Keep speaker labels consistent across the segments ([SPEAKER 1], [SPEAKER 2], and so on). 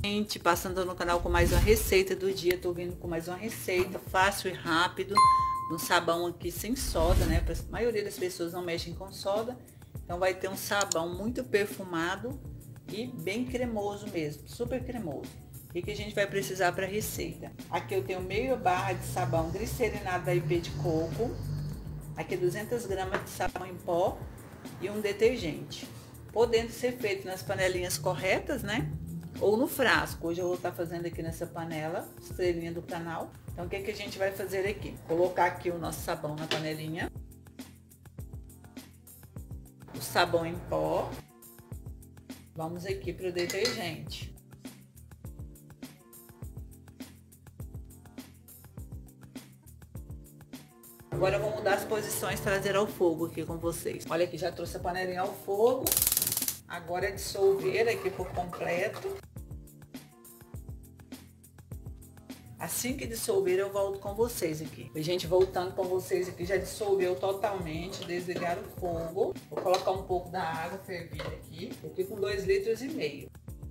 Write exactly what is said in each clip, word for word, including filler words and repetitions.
[SPEAKER 1] Gente, passando no canal com mais uma receita do dia. Tô vindo com mais uma receita fácil e rápido, um sabão aqui sem soda, né? A maioria das pessoas não mexem com soda, então vai ter um sabão muito perfumado e bem cremoso mesmo, super cremoso. O que, que a gente vai precisar para a receita? Aqui eu tenho meia barra de sabão glicerinado da I P de coco, aqui duzentas gramas de sabão em pó e um detergente, podendo ser feito nas panelinhas corretas, né? Ou no frasco. Hoje eu vou estar fazendo aqui nessa panela, estrelinha do canal. Então o que, que a gente vai fazer aqui? Colocar aqui o nosso sabão na panelinha, o sabão em pó, vamos aqui para o detergente. Agora eu vou mudar as posições, trazer ao fogo aqui com vocês. Olha aqui, já trouxe a panelinha ao fogo. Agora é dissolver aqui por completo. Assim que dissolver, eu volto com vocês aqui. A gente, voltando com vocês aqui, já dissolveu totalmente, desligar o fogo. Vou colocar um pouco da água fervida aqui. Eu aqui com dois litros e meio.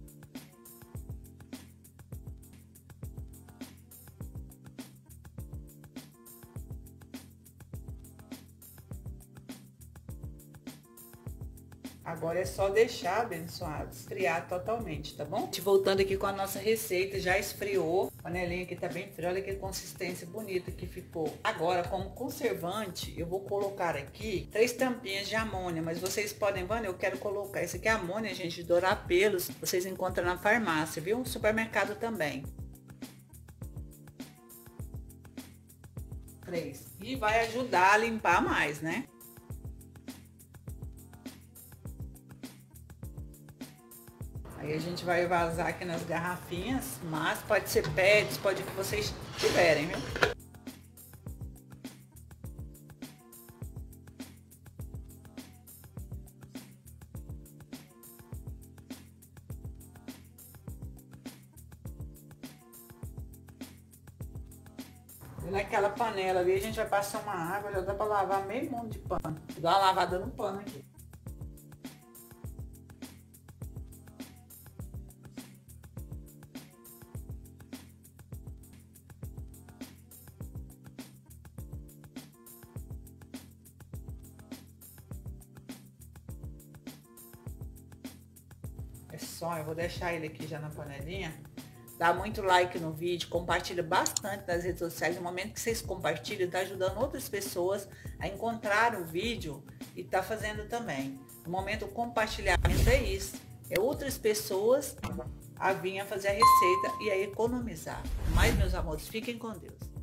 [SPEAKER 1] Agora é só deixar, abençoado, esfriar totalmente, tá bom? Voltando aqui com a nossa receita, já esfriou. A panelinha aqui tá bem fria, olha que consistência bonita que ficou. Agora, como conservante, eu vou colocar aqui três tampinhas de amônia, mas vocês podem, Vânia, eu quero colocar. Esse aqui é amônia, gente, de dourar pelos. Vocês encontram na farmácia, viu? No supermercado também. Três. E vai ajudar a limpar mais, né? Aí a gente vai vazar aqui nas garrafinhas, mas pode ser pets, pode o que vocês tiverem, viu? E naquela panela ali a gente vai passar uma água, já dá pra lavar meio mundo de pano. Dá uma lavada no pano aqui. É só, eu vou deixar ele aqui já na panelinha. Dá muito like no vídeo, compartilha bastante nas redes sociais. No momento que vocês compartilham, tá ajudando outras pessoas a encontrar o vídeo e tá fazendo também. No momento, o compartilhamento é isso. É outras pessoas a vir a fazer a receita e a economizar. Mas, meus amores, fiquem com Deus.